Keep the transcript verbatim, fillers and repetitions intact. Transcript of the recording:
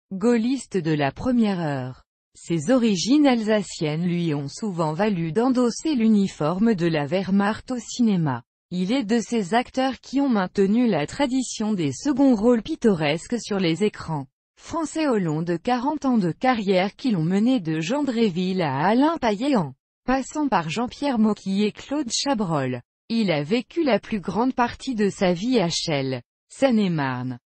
Gaulliste de la première heure. Ses origines alsaciennes lui ont souvent valu d'endosser l'uniforme de la Wehrmacht au cinéma. Il est de ces acteurs qui ont maintenu la tradition des seconds rôles pittoresques sur les écrans français au long de quarante ans de carrière qui l'ont mené de Jean Dréville à Alain Payet en passant par Jean-Pierre Mocky et Claude Chabrol. Il a vécu la plus grande partie de sa vie à Chelles, Seine-et-Marne.